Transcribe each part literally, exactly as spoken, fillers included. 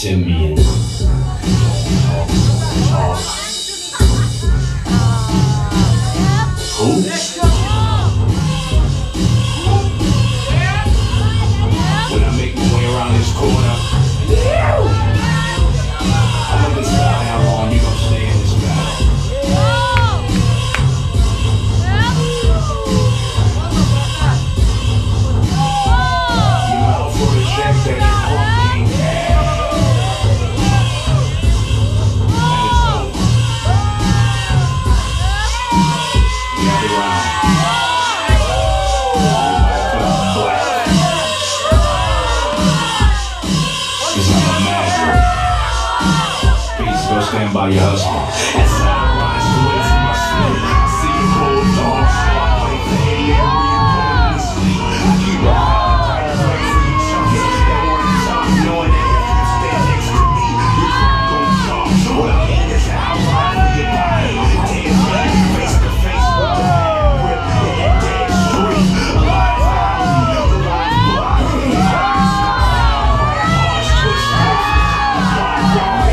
Simeon. Who? When I make my way around this corner, I'm gonna decide how long you gonna stay in this battle. You know for the check that you're working at. And it's over. The other round. Stand by your hustle. As I rise to it from my sleep, I see a cold dog, so I play for the area and put him to sleep. I keep a appetite right for you chunks that want to talk, knowing that if you stand next to me, your crowd gon' talk. What I mean is that I'll ride for your body. Damn man, face to face with the bad grip in that dead street. Alive loudly, the life blocked. The eyes stop, hearts twist, I'm wrong.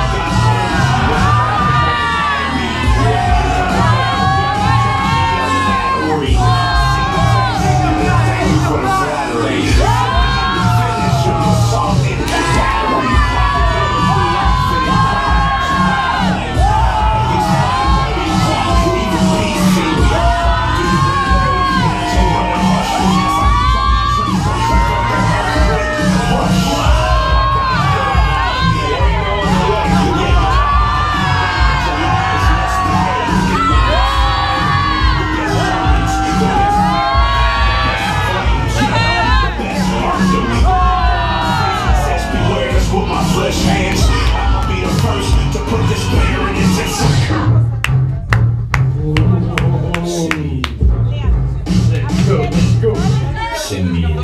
Hands, I'ma be the first to put this player in his Let's go, let's go. Simeon.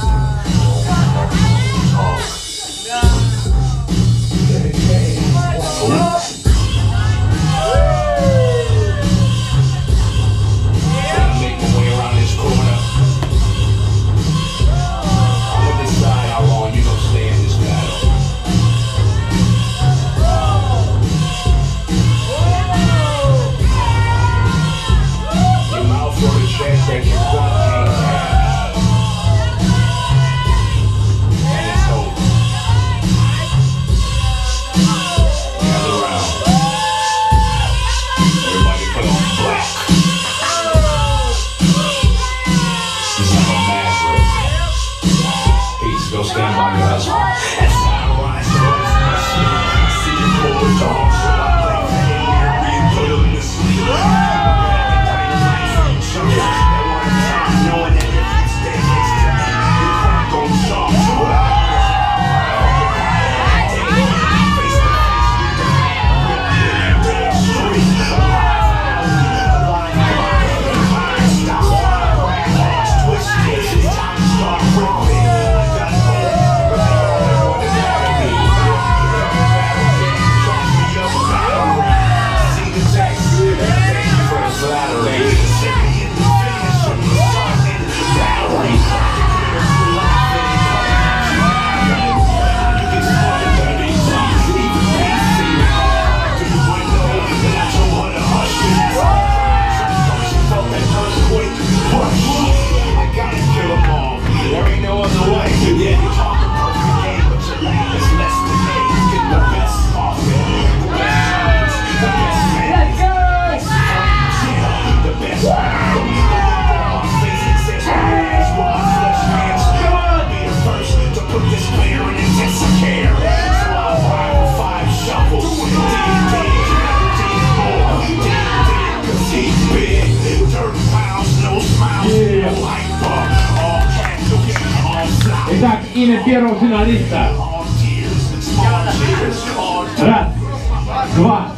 Go stand by your hustle. As I rise to it from my sleep, I see a cold dog, so I play for the area and put him to sleep. I keep an appetite right for you chunks that want to talk, knowing that if you stay next to me, your crowd gon' talk. What I mean is that I'll ride for your body. Face to face with the bad grip in that dead street. Alive loudly, alive blocked. The mind stops, hearts twisted. It's time to start ripping. Итак, имя первого финалиста. Раз, два,